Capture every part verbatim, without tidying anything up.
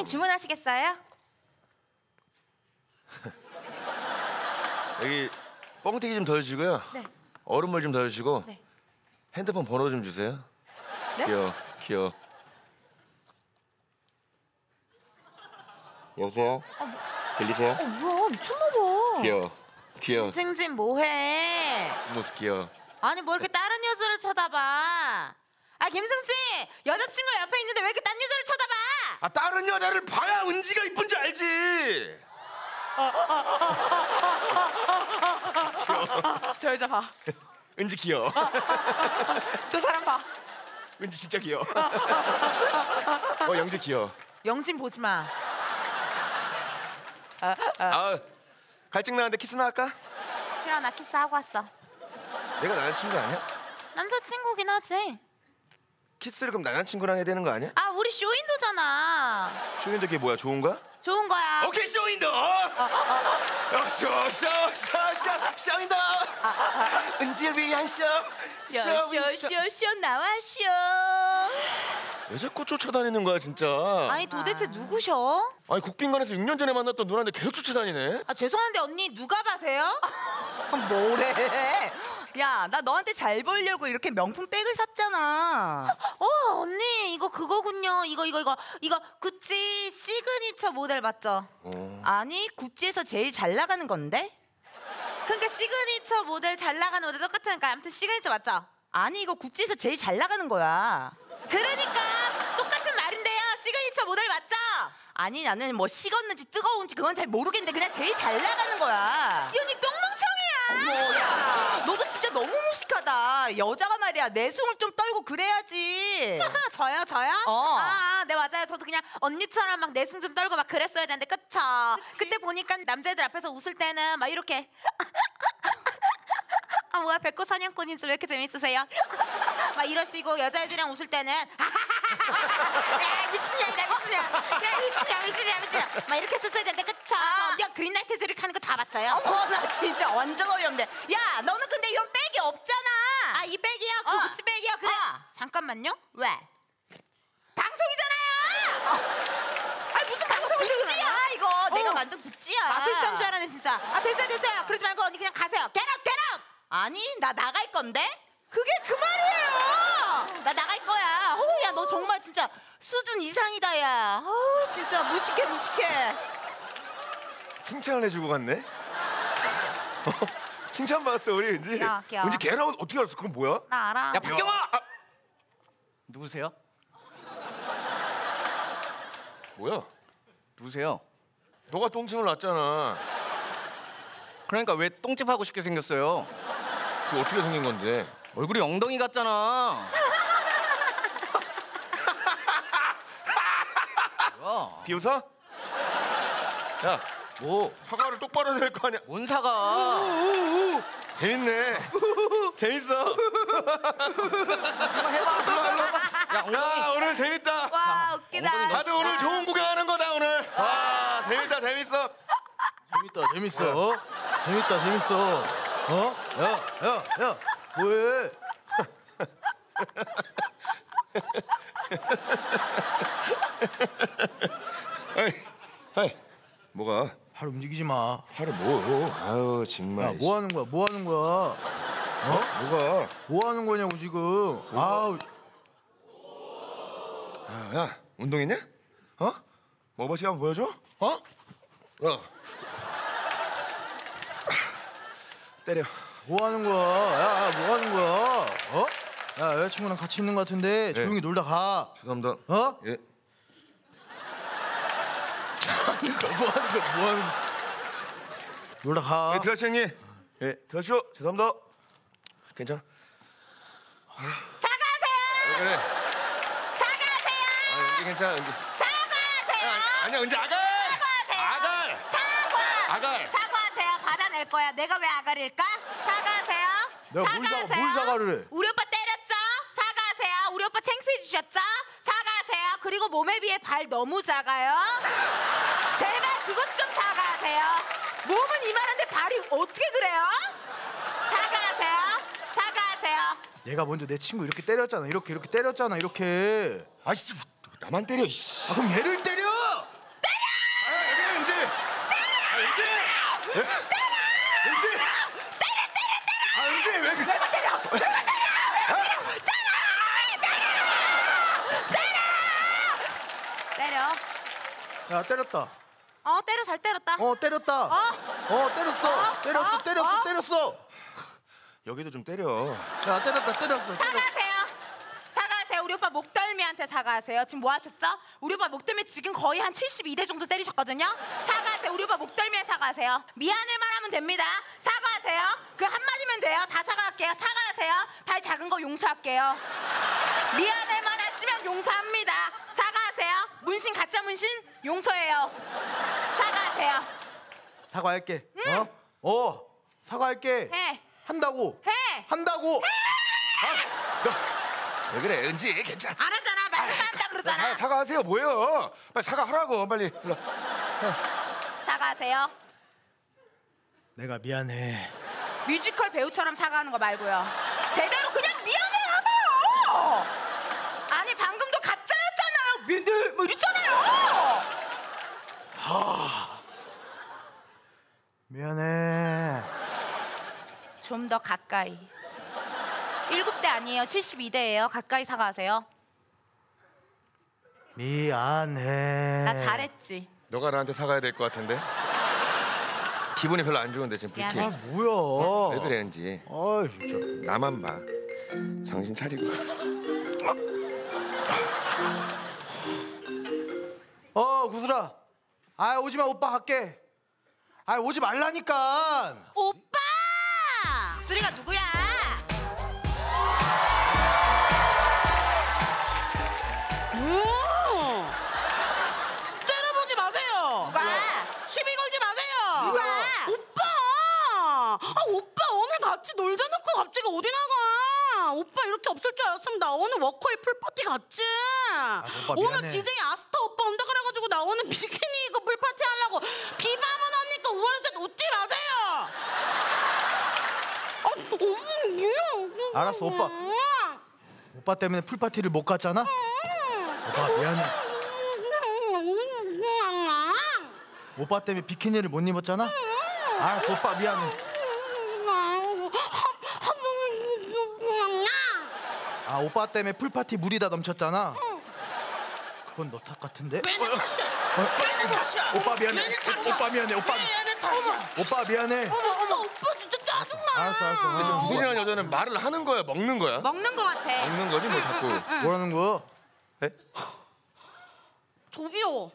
사장님 주문하시겠어요? 여기 뻥튀기 좀 더 주시고요. 네. 얼음물 좀 더 주시고. 네. 핸드폰 번호 좀 주세요. 네? 귀여워, 귀여워. 여보세요? 아, 뭐... 들리세요? 어, 뭐야, 미쳤나봐. 귀여워, 귀여워. 승진 뭐해? 모습 귀여워. 아니 뭐 이렇게 다른 여자를 쳐다봐? 아 김승진 여자친구 옆에 있는데 왜 이렇게 딴 여자를 쳐다봐? 아 다른 여자를 봐야 은지가 이쁜 줄 알지. 저 여자 봐. 은지 귀여워. 저 사람 봐. 은지 진짜 귀여워. 어 영지 귀여워. 영진 보지 마. 아 갈증 나는데 키스나 할까? 싫어 나 키스하고 왔어. 내가 남자친구 아니야? 남자친구긴 하지. 키스를 그럼 남자친구랑 해야 되는 거 아니야? 아 우리 쇼윈도잖아. 쇼윈도 그게 뭐야? 좋은 거야? 좋은 거야. 오케이 쇼윈도. 쇼쇼쇼쇼쇼 쇼윈도. 은지를 위한 쇼. 쇼쇼쇼쇼 나와 쇼. 왜 자꾸 쫓아다니는 거야 진짜? 아니 도대체 누구셔? 아니 국빈관에서 육 년 전에 만났던 누나인데 계속 쫓아다니네. 아 죄송한데 언니 누가 봐세요? 뭐래? 야, 나 너한테 잘 보이려고 이렇게 명품 백을 샀잖아. 어 언니 이거 그거군요. 이거 이거 이거 이거 구찌 시그니처 모델 맞죠? 어. 아니, 구찌에서 제일 잘 나가는 건데? 그러니까 시그니처 모델 잘 나가는 모델 똑같으니까 아무튼 시그니처 맞죠? 아니, 이거 구찌에서 제일 잘 나가는 거야. 그러니까 똑같은 말인데요. 시그니처 모델 맞죠? 아니, 나는 뭐 식었는지 뜨거운지 그건 잘 모르겠는데 그냥 제일 잘 나가는 거야. 이 언니 똥멍청이야. 뭐야? 너도 진짜 너무 무식하다. 여자가 말이야 내숭을 좀 떨고 그래야지. 저요 저요? 어. 아, 네 맞아요. 저도 그냥 언니처럼 막 내숭 좀 떨고 막 그랬어야 되는데 그쵸? 그치? 그때 보니까 남자애들 앞에서 웃을 때는 막 이렇게 아 뭐야 백호 사냥꾼인 줄 왜 이렇게 재밌으세요? 막 이러시고 여자애들이랑 웃을 때는 야 미친년이다 미친년 야 미친년 미친년 미친년 막 이렇게 썼어야 되는데 그쵸? 저 언니가 그린라이트 드립 하는 거 다 봤어요. 어머, 나 진짜 완전 어이없네. 야, 너는 근데 이런 백이 없잖아. 아 이 백이요? 그 어. 구찌 백이요? 그래 어. 잠깐만요. 왜? 방송이잖아요. 아니 무슨 방송 구찌야 이거. 내가 어. 만든 구찌야. 마술사인 줄 알았네 진짜. 아 됐어요 됐어요. 그러지 말고 언니 그냥 가세요. Get out get out. 아니, 나 나갈 건데? 그게 그 말이에요. 나 나갈 거야. 어우, 야, 너 정말 진짜 수준 이상이다, 야. 어우, 진짜 무식해, 무식해. 칭찬을 해주고 갔네. 칭찬 받았어 우리 은지. 귀여워, 귀여워. 은지 걔라고 어떻게 알았어? 그럼 뭐야? 나 알아. 야 박경아. 아. 누구세요? 뭐야? 누구세요? 너가 똥침을 놨잖아. 그러니까 왜 똥집 하고 싶게 생겼어요? 그게 어떻게 생긴 건데? 얼굴이 엉덩이 같잖아. 뭐야? 비웃어? 야, 뭐? 사과를 똑바로 해야 될 거 아니야. 뭔 사과? 재밌네. 재밌어. 야, 엉덩이. 야, 오늘 재밌다. 와 웃기다. 다들 오늘 좋은 구경하는 거다 오늘. 와, 재밌다, 재밌어. 재밌다 재밌어. 재밌다 재밌어. 어? 야, 야, 야, 뭐해? 아이, 아이, 뭐가? 발 움직이지 마. 팔을 뭐? 아유 정말. 야, 뭐 하는 거야? 뭐 하는 거야? 어? 뭐가? 뭐 하는 거냐고 지금. 아우. 야, 야, 운동했냐? 어? 먹어봐 한번 보여줘? 어? 어. 때려. 뭐 하는 거야? 야, 야, 뭐 하는 거야? 어? 야, 여자친구랑 같이 있는 거 같은데 조용히 놀다 가. 죄송합니다. 어? 예. 뭐 하는 거야? 뭐 하는 거야? 놀다 가. 예, 들어가시오 형님. 예, 들어가시오. 죄송합니다. 괜찮아? 사과하세요. 왜 그래? 사과하세요. 아, 은지 괜찮아, 은지. 사과하세요. 아, 아니야, 은지 아갈! 사과하세요. 아갈! 사과. 아갈! 사과하세요. 받아낼 거야. 내가 왜 아가릴까? 사과하세요. 내가 뭘 사과- 뭘 사과를 해? 우리 오빠 때렸죠? 사과하세요. 우리 오빠 창피해 주셨죠? 사과하세요. 그리고 몸에 비해 발 너무 작아요. 제발 그것 좀 사과하세요. 몸은 이만한데 발이 어떻게 그래요? 사과하세요. 사과하세요. 얘가 먼저 내 친구 이렇게 때렸잖아. 이렇게 이렇게 때렸잖아. 이렇게. 아이씨, 나만 때려, 이씨. 아, 그럼 얘를 때려. 은지! 때려 때려 때려! 아 은지 왜 그래? 내가 때려! 내가 때려! 때려. 야 때렸다. 어 때려 잘 때렸다. 어 때렸다. 어 때렸어. 때렸어. 때렸어. 때렸어. 여기도 좀 때려. 야 때렸다. 때렸어. 때렸어. 사과하세요. 사과하세요. 우리 오빠 목덜미한테 사과하세요. 지금 뭐 하셨죠? 우리 오빠 목덜미 지금 거의 한 칠십이 대 정도 때리셨거든요. 사과하세요. 우리 오빠 목덜미에 사과하세요. 미안해만 하면 됩니다. 사과하세요. 그 한마디면 돼요. 다 사과할게요. 사과하세요. 발 작은 거 용서할게요. 미안해만 하시면 용서합니다. 사과하세요. 문신 가짜 문신 용서해요. 사과하세요. 사과할게. 어? 어. 사과할게. 해. 한다고. 해. 한다고. 왜 그래 은지 괜찮아. 안 하잖아. 말씀한다 그러잖아. 사, 사과하세요 뭐예요? 빨리 사과하라고 빨리. 일로. 사과하세요. 내가 미안해. 뮤지컬 배우처럼 사과하는 거 말고요. 제대로 그냥 미안해 하세요. 아니 방금도 가짜였잖아요. 미안해 뭐 이랬잖아요. 미안해. 좀 더 가까이. 일곱 대 아니에요. 칠십이 대예요. 가까이 사과하세요. 미안해. 나 잘했지. 너가 나한테 사과해야 될 것 같은데. 기분이 별로 안 좋은데 지금 불쾌. 아 뭐야? 왜 그래 은지? 아 진짜. 나만 봐. 정신 차리고. 어 구슬아. 아 오지 마 오빠 갈게. 아 오지 말라니까. 오빠! 수리가 누구야? 때려보지 마세요. 누가? 시비 걸지 마세요. 누가? 오빠! 아 오빠 오늘 같이 놀자 놓고 갑자기 어디 나가? 오빠 이렇게 없을 줄 알았으면 나 오늘 워커힐 풀파티 갔지. 오빠 오늘 미안해. 디제이 아스타 오빠 온다 그래가지고 나 오늘 비키니 입고 풀파티 하려고 비바문 언니까 우월에서 웃지 마세요. 아, 너무 미안. 알았어, 오빠. 오빠 때문에 풀파티를 못 갔잖아. 오빠 미안해. 오빠 때문에 비키니를 못 입었잖아. 알았어 오빠 미안해. 아 오빠 때문에 풀파티 물이 다 넘쳤잖아. 그건 너 탓 같은데? 왜 내 탓이야? 왜 내 탓이야? 오빠 미안해. 왜 내 탓이야? 오빠 미안해. 오빠. 왜 내 탓이야? 오빠 미안해. 어머 어머 오빠 진짜 짜증나. 알았어 알았어. 구슬이라는 여자는 말을 하는 거야 먹는 거야? 먹는 거 같아. 먹는 거지 뭐 자꾸. 뭐라는 거야? 에? 저기요.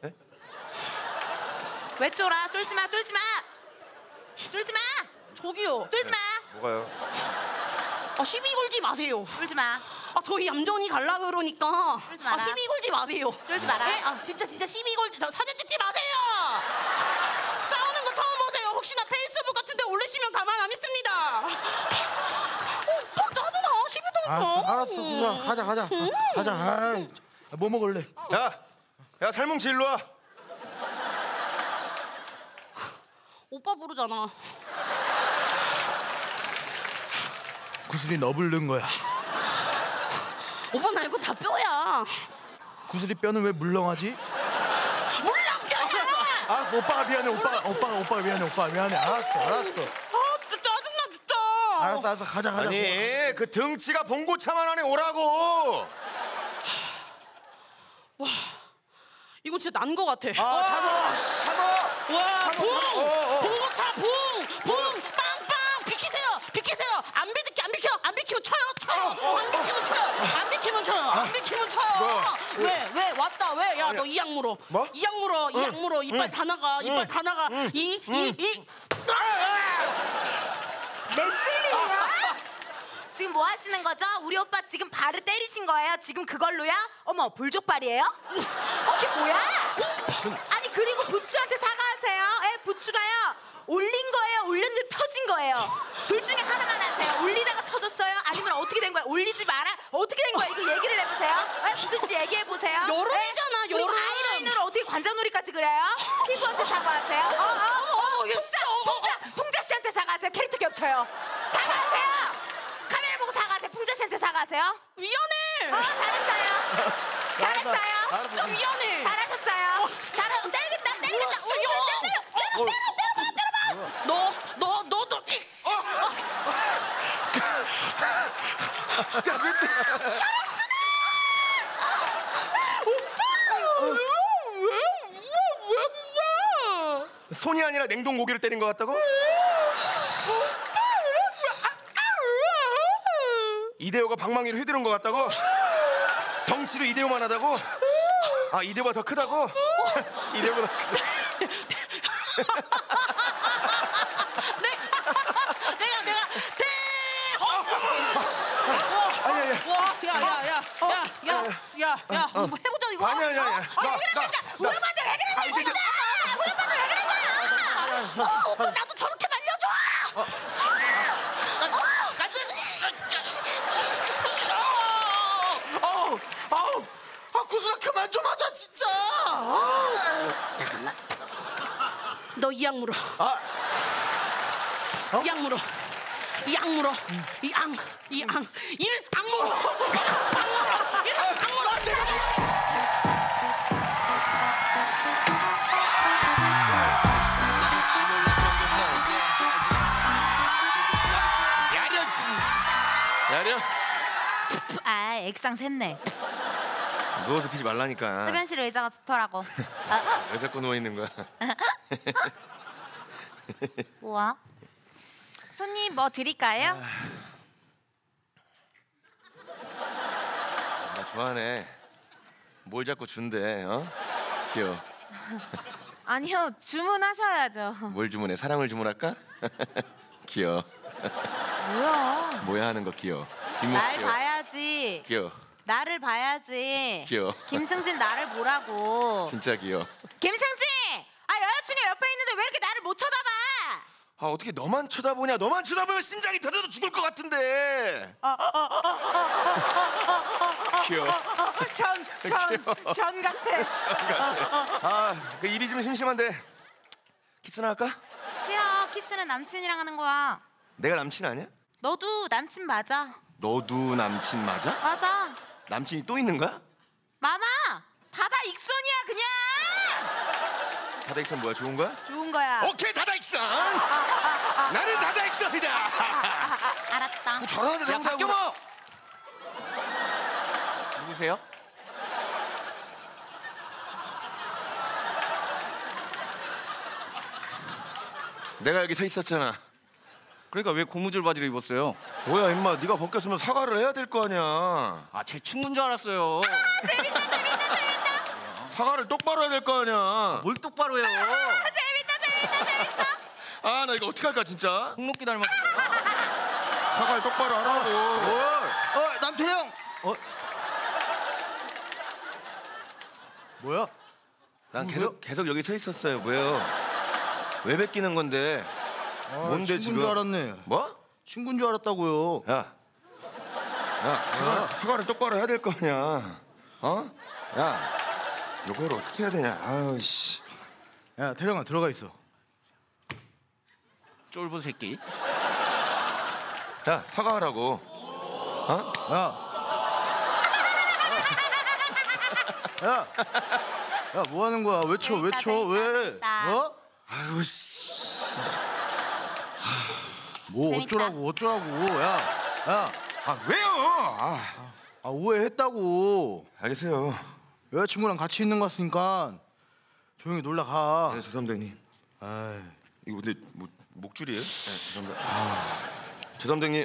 왜 쫄아? 쫄지 마, 쫄지 마. 쫄지 마. 저기요. 쫄지 마. 뭐가요? 아 시비 걸지 마세요. 쫄지 마. 아 저희 얌전히 갈라 그러니까 쫄지 마라. 아 시비 걸지 마세요. 쫄지 마라. 네? 아 진짜 진짜 시비 걸지. 저 사진 찍지 마세요. 싸우는 거 처음 보세요. 혹시나 페이스북 같은데 올리시면 가만 안 있습니다. 오빠 짜증나. 시비 알았어 걸고. 알았어 구슬아 가자 가자 어, 가자. 아이, 뭐 먹을래? 야, 야 살뭉치 일로 와. 오빠 부르잖아. 구슬이 너 부른 거야. 오빠 말고 다 뼈야. 구슬이 뼈는 왜 물렁하지? 물렁뼈야. 알았어 오빠가 미안해. 오빠가 오빠가 오빠가 미안해. 오빠가 미안해. 알았어 알았어. 아 진짜 짜증나 진짜. 알았어 알았어 가자 가자. 아니 그 등치가 봉고차만 안에 오라고. 이거 진짜 난 거 같아. 아 참어 참어. 와, 붕! 어, 어. 봉고차 붕! 붕! 빵빵! 비키세요! 비키세요! 안 비키게 안 비켜! 안 비키면 쳐요! 쳐요! 안 비키면 쳐요! 안 비키면 쳐요! 안 비키면 쳐요! 왜? 왜? 왔다 왜? 야 너 이 약 물어! 뭐? 이 약 물어! 이 약 물어! 이빨 다 나가! 이빨 다 나가! 이! 이! 이! 레슬링이야? 지금 뭐 하시는 거죠? 우리 오빠 지금 발을 때리신 거예요? 지금 그걸로요? 어머 불족발이에요? 어, 이게 뭐야? 아니 그리고 부추한테 사과하세요. 예, 부추가요 올린 거예요? 올렸는데 터진 거예요? 둘 중에 하나만 하세요. 올리다가 터졌어요? 아니면 어떻게 된 거예요? 올리지 마라? 어떻게 된 거예요? 이거 얘기를 해보세요. 예, 부추 씨 얘기해보세요. 여름이잖아, 예? 그리고 여름. 아이라이너를 어떻게 관자놀이까지 그려요? 피부한테 사과하세요. 어, 어, 어, 이거 풍자, 진짜, 어, 어. 풍자, 풍자 씨한테 사과하세요. 캐릭터 겹쳐요. 사과하세요. 카메라 보고 사과하세요. 풍자 씨한테 사과하세요. 미안해! 어, 잘했어요. 잘했어요. 진짜 미안해! 잘하셨어요. 잘하. 때리겠다. 때리겠다. 진짜 우리 야. 때려, 때려, 때려, 때려, 때려, 때려, 때려. 너 자, 왜 때려? 손이 아니라 냉동고기를 때린 것 같다고? 이대호가 방망이를 휘두른 것 같다고? 덩치도 이대호만 하다고? 아, 이대호가 더 크다고? 이대호가 더 크다. 내가 내가 아니야, 아니야. 대야야야야야야야 한번 해보자 이거. 아니야, 아니야, 아니야. 아니 나, 왜 그래 나, 진짜. 우리 나. 오빠한테 왜 그래 아, 이제 진짜. 우리 오빠한테 왜 그래 거야. 어, 오빠 나도 저렇게 말려줘. 아우, 아우, 아, 구슬아 그만 좀 하자 진짜. 아우. 잠깐만. 너 이 약 물어. 아, 이 약 물어. 이 약 물어. 이 악, 이 악, 이를 악 물어. 악 물어. 이를 악 물어. 야려, 야려. 아, 액상 샜네. 누워서 피지 말라니까. 흡연실 의자가 좋더라고. 왜 자꾸 누워 있는 거야? 뭐야? 손님 뭐 드릴까요? 나 좋아하네. 뭘 자꾸 준대, 어? 귀여워. 아니요, 주문하셔야죠. 뭘 주문해? 사랑을 주문할까? 귀여워. 뭐야? 뭐야 하는 거 귀여워. 뒷모습 날 귀여워. 봐야지. 귀여워. 나를 봐야지. 귀여워. 김승진 나를 보라고. 진짜 귀여워. 김승진! 아, 여자친구 옆에 있는데 왜 이렇게 나를 못 쳐다봐? 아, 어떻게 너만 쳐다보냐? 너만 쳐다보면 심장이 터져서 죽을 것 같은데. 귀여워. 전, 전, 전 같아. 아, 그 입이 좀 심심한데 키스나 할까? 싫어, 키스는 남친이랑 하는 거야. 내가 남친 아니야? 너도 남친 맞아. 너도 남친 맞아? 맞아. 남친이 또 있는 거야? 많아. 다다 익선이야 그냥. 다다익선 뭐야? 좋은 거야? 좋은 거야. 오케이, 다다익선. 나는 다다익선이다. 알았다. 잘하는데 야, 박경호! 누구세요? 내가 여기 서 있었잖아. 그러니까 왜 고무줄 바지를 입었어요? 뭐야 임마, 네가 벗겼으면 사과를 해야 될 거 아니야. 아, 제 친구인 줄 알았어요. 재밌다 재밌다 재밌다. 사과를 똑바로 해야 될 거 아니야. 뭘 똑바로 해요? 재밌다 재밌다 재밌어. 아, 나 이거 어떻게 할까 진짜. 홍록기 닮았어요. 사과를 똑바로 하라고. 어, 남태령. 어? 뭐야? 난 뭐야? 계속 계속 여기 서 있었어요. 뭐예요? 왜 뺏기는 건데? 아, 뭔데 친구인 지금? 줄 알았네. 뭐? 친구인 줄 알았다고요. 야, 야, 사과, 사과를 똑바로 해야 될 거 아니야. 어? 야, 이걸 어떻게 해야 되냐? 아유 씨. 야, 태령아 들어가 있어. 쫄보 새끼. 야, 사과하라고. 어? 야. 야. 야, 뭐 하는 거야? 왜 쳐? 왜 재밌다, 쳐? 재밌다, 왜? 재밌다. 어? 아유 씨. 뭐 재밌다. 어쩌라고? 어쩌라고? 야. 야. 아 왜요? 아, 아, 오해했다고. 알겠어요. 여자친구랑 같이 있는 거 같으니까 조용히 놀러 가. 네, 죄송합니다, 형님. 아이. 이거 근데 뭐 목줄이에요? 네, 죄송합니다. 아, 죄송합니다, 형님.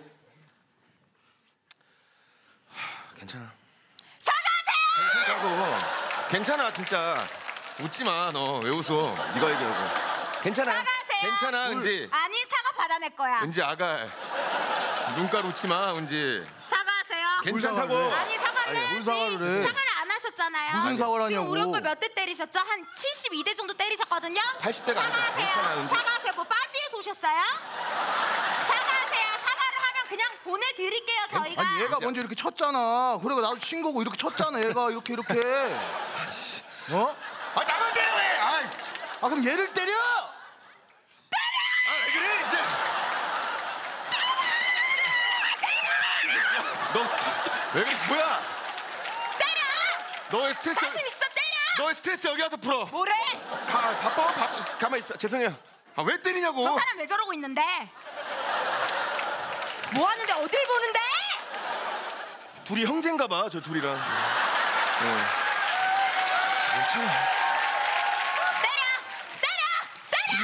하, 괜찮아. 사과하세요. 괜찮다고. 괜찮아, 진짜. 웃지 마, 너. 왜 웃어? 네가 얘기하고. 괜찮아. 사과하세요. 괜찮아, 은지. 아니 사과 받아낼 거야. 은지 아가. 눈가루 웃지 마, 은지. 사과하세요. 괜찮다고. 사과를 해. 아니 사과를 아니, 해야지. 뭘 사과를 해. 사과를 안 하셨잖아요. 무슨 사과를 지금 하냐고. 우리 오빠 몇 대 때리셨죠? 한 칠십이 대 정도 때리셨거든요. 팔십 대가 아니라 사과하세요. 괜찮아, 은지. 사과하세요. 뭐 빠지에서 오셨어요? 사과하세요. 사과를 하면 그냥 보내드릴게요 저희가. 아니 얘가 먼저 이렇게 쳤잖아. 그리고 나도 친 거고 이렇게 쳤잖아. 얘가 이렇게 이렇게. 어? 아, 나만 때려, 왜? 아이. 아 그럼 얘를 때려. 아, 왜 그래, 진짜. 너, 왜 그래, 뭐야? 때려. 너의 스트레스. 자신 있어 때려. 너의 스트레스 여기 와서 풀어. 뭐래? 가, 바빠, 바빠. 가만 있어. 죄송해요. 아, 왜 때리냐고. 저 사람 왜 저러고 있는데? 뭐 하는데 어딜 보는데? 둘이 형제인가 봐, 저 둘이랑. 네. 괜찮아. 때려! 때려! 때려!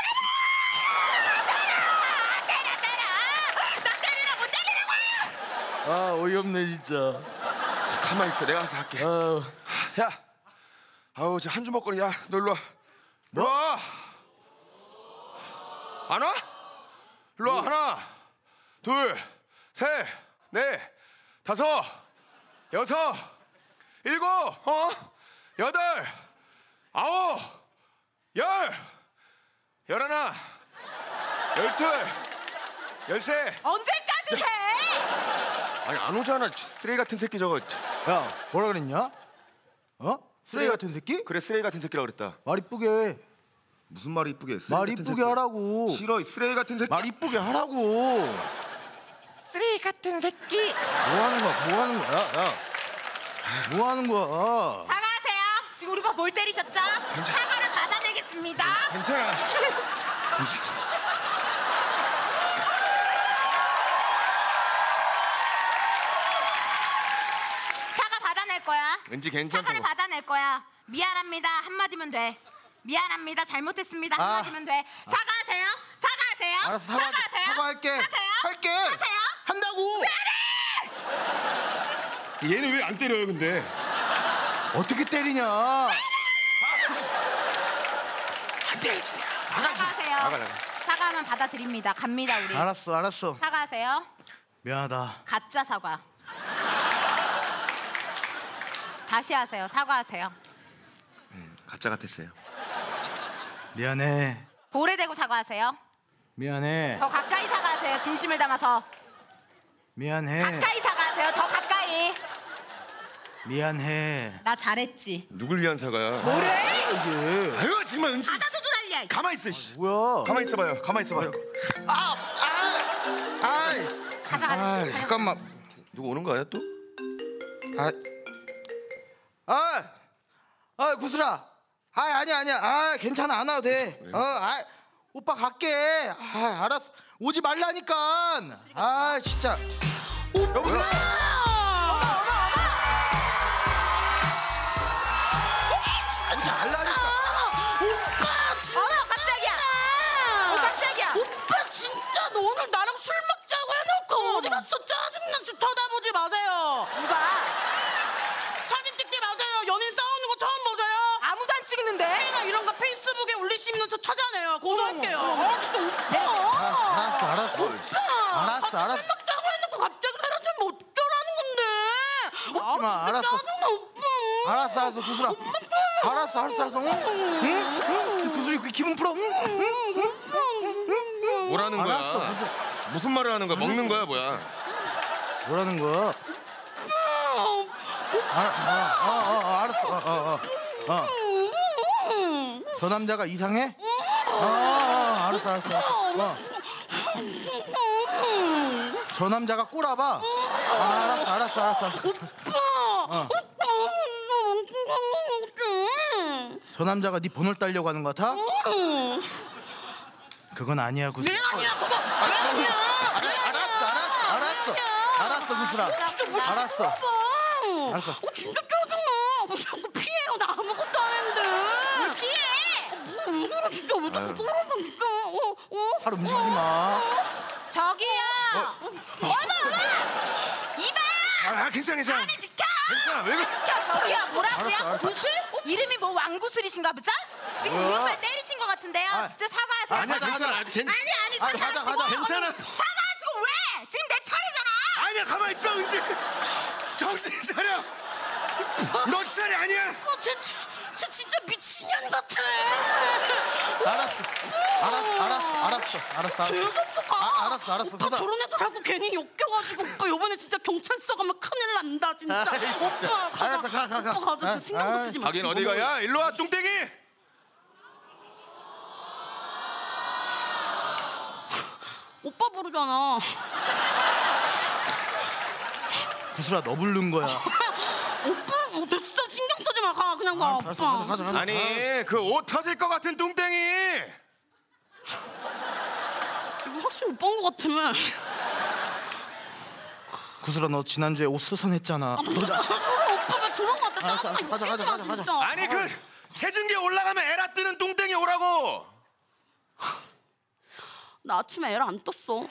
때려! 때려! 때려! 나 때리라고 때리라고! 아 어이없네 진짜. 가만히 있어, 내가 가서 할게. 어. 야, 아우 저 한 주먹거리. 야, 너 일로 와. 일로 와. 안 와? 일로 와. 하나, 둘, 셋, 넷, 다섯, 여섯, 일곱, 어, 여덟, 아홉, 열, 열하나, 열둘, 열세. 언제까지 세? 아니 안 오잖아, 쓰레기 같은 새끼 저거. 야 뭐라 그랬냐? 어? 쓰레기 같은 새끼? 그래, 쓰레기 같은 새끼라 그랬다. 말 이쁘게. 무슨 말 이쁘게? 쓰레기 말 같은 이쁘게 새끼. 하라고. 싫어, 이 쓰레기 같은 새끼. 말 이쁘게 하라고. 쓰레기 같은 새끼. 뭐 하는 거야? 뭐 하는 거야? 야, 야. 뭐 하는 거야? 사과하세요. 지금 우리 오빠 뭘 때리셨죠? 사과를 받아내겠습니다. 괜찮아. 사과 받아낼 거야. 왠지 괜찮다고. 사과를 받아낼 거야. 미안합니다. 한마디면 돼. 미안합니다. 잘못했습니다. 아. 한마디면 돼. 사과하세요. 사과하세요. 알았어, 사과, 사과하세요. 사과할게. 하세요. 할게. 하세요. 한다고. 얘는 왜 안 때려요, 근데? 어떻게 때리냐? 안 때리지. 사과하세요. 나가, 나가. 사과하면 받아드립니다. 갑니다 우리. 알았어, 알았어. 사과하세요. 미안하다. 가짜 사과. 다시 하세요. 사과하세요. 가짜 같았어요. 미안해. 볼에 대고 사과하세요. 미안해. 더 가까이 사과하세요. 진심을 담아서. 미안해. 가까이 사과하세요. 더 가까이. 미안해. 나 잘했지. 누굴 위한 사과야? 뭐래? 이게 아유 정말 은지. 받아줘도 난리야. 가만 있어. 씨. 뭐야? 가만 있어봐요. 가만 있어봐요. 아이. 가자 가자. 아, 가자. 잠깐만. 누구 오는 거 아니야 또? 아. 아. 아, 구슬아. 아, 아니야, 아니야. 아, 괜찮아. 안 와도 돼. 어, 아, 오빠 갈게. 아, 알았어. 오지 말라니까. 아, 진짜. 여보세요? 아니, 말라니까. 오빠 진짜. 어머, 깜짝이야. 어, 깜짝이야. 오빠 진짜 너 오늘 나랑 술 먹자고 해놓고 어디 갔어? 짜증나. 좀 쳐다보지 마세요. 누가? 사진 찍지 마세요. 연인 싸우는 거 처음 보세요. 아무도 안 찍는데? 내가 이런 거 페이스북에 올리시면 저 찾아내요. 고소할게요. 아 진짜 오빠. 알았어, 알았어. 오빠. 알았어, 같이 알았어. 술 먹자고 해놓고 갑자기 사라지면 어쩌라는 건데. 아 마, 진짜 알았어. 짜증나 오빠. 알았어, 알았어, 구슬아. 알았어, 알았어, 알았어. 응? 응? 응? 구슬이 기분 풀어. 응? 응? 뭐라는 거야? 알았어, 구슬. 무슨 말을 하는 거야? 먹는 거야 뭐야? 뭐라는 거야? 아, 아, 아, 아, 알았어. 어, 어, 어. 어. 저 남자가 이상해? 아, 아, 알았어, 알았어. 어. 저 남자가 꼬라봐. 아, 알았어, 알았어, 알았어. 어. 저 남자가 네 번호를 따려고 하는 것 같아? 그건 아니야, 구슬. 왜 아니야 그거 왜 아니야. 알았어, 알았어, 알았어, 알았어. 알았어, 구슬아. 진짜 뭐 알았어. 봐. 알았어. 어, 진짜 짜증나. 뭐 자꾸 피해요. 나 아무것도 안 했는데. 피해. 뭐, 왜 저래 진짜 왜 자꾸 그러면 진짜. 어, 어. 팔 움직이지 마. 저기요. 어머 어머. 이봐. 아, 괜찮아 괜찮아. 아니 비켜. 괜찮아 왜 그래? 비켜. 저기요. 뭐라고요? 알았어, 알았어. 구슬? 이름이 뭐 왕구슬이신가 보죠? 지금 우리 뭐야? 오빠를 때리신 것 같은데요. 아, 진짜 사과하세요. 아니야 가자, 괜찮아. 가자. 아직 괜. 아니 아니 아니, 가자, 사과하시고. 가자. 괜찮아. 사과하시고 왜? 지금 내 차례잖아. 아니야 가만 있어 은지. 정신 차려. 너 차례 아니야. 어, 쟤, 쟤, 쟤 진짜 미친년 같아. 알았어. 알았어, 알았어, 알았어, 알았어. 저 녀석도 가. 아, 알았어, 알았어. 오빠 구슬아. 저런 애들하고 괜히 욕겨가지고 오빠 요번에 진짜 경찰서 가면 큰일 난다 진짜. 아이, 진짜. 오빠 가자. 알았어, 가, 가, 가. 오빠 가자. 아, 신경도 아. 쓰지 마. 하긴 어디 가야? 일로 와 뚱땡이. 오빠 부르잖아. 구슬아, 너 부른 거야. 오빠 어, 됐어. 신경 쓰지 마. 가 그냥 가. 알았어, 오빠. 알았어, 가자, 가자. 아니 그 옷 터질 것 같은 뚱땡이. 이거 확실히 오빠인 것 같아. 구슬아 너 지난주에 옷 수선했잖아. 보자. 서로 오빠가 저런 거 같다. 알았어, 알았어. 가자, 가자, 가자, 가자. 아니 그 체중계 올라가면 에라 뜨는 뚱땡이 오라고. 나 아침에 애를 안 떴어.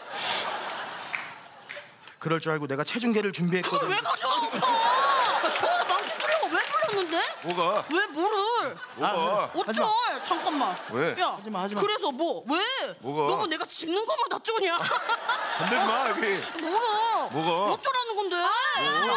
그럴 줄 알고 내가 체중계를 준비했거든. 그걸 왜 가져와 오빠? 어, 당신 그래가 왜 불렀는데? 뭐가? 왜 뭐를? 뭐가? 어쩔? 잠깐만. 왜? 야, 하지마, 하지마. 그래서 뭐? 왜? 뭐가? 너무 내가 짚는 것만 다 쪼냐? 건들지 마 여기. 뭐라? 뭐가? 어쩌라는 건데? 뭐?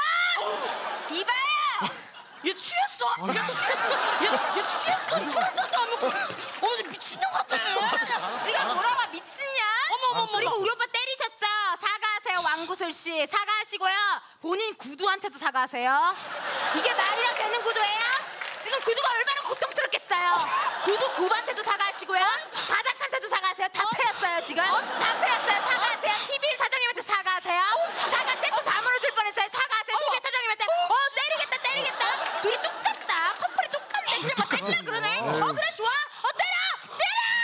이봐요. 얘 취했어? 얘 취했어? 얘, 얘 취했어? 술 한잔도 안 먹고 어, 얘 미친년 같아. 네가 뭐라고 미친냐? 어머, 어머, 그리고 어머. 우리 오빠 때리셨죠? 사과하세요 왕구슬 씨. 사과하시고요. 본인 구두한테도 사과하세요. 이게 말이나 되는 구두예요? 지금 구두가 얼마나 고통스럽겠어요. 구두 굽한테도 사과하시고요. 바닥한테도 사과하세요. 다 패였어요 지금. 다 패였어요. 사과하세요. 티비엔 사장님한테 사과하세요. 사과 세트 다 무너질 뻔했어요. 사과하세요. 티비엔 사장님한테. 어 때리겠다 때리겠다. 둘이 똑같다. 커플이 똑같네. 그냥 막 때리려 그러네. 어 그래 좋아. 어 때려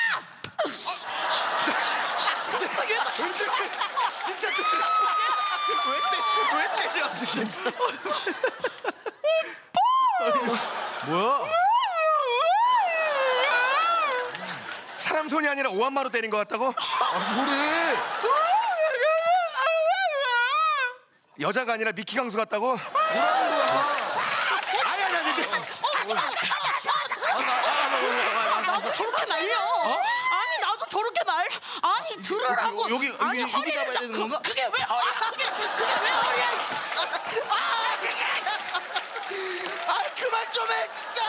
때려. 진짜 진짜 때려. 왜 때려? 왜 때려? 진짜. 뭐야? 사람 손이 아니라 오한마로 때린 것 같다고? 아, 뭐래? 여자가 아니라 미키 강수 같다고? 뭐라는 거야? 아니 아니 아니. 나도 저렇게 말려. 아니 나도 저렇게 말. 아니 들으라고. 여기, 여기, 아니 여기 허리를 잡아야 잡- 되는 그- 건가? 그게 왜 허리야? 그게 그게 왜 허리야? 이씨. 아 진짜. 아 그만 좀 해 진짜.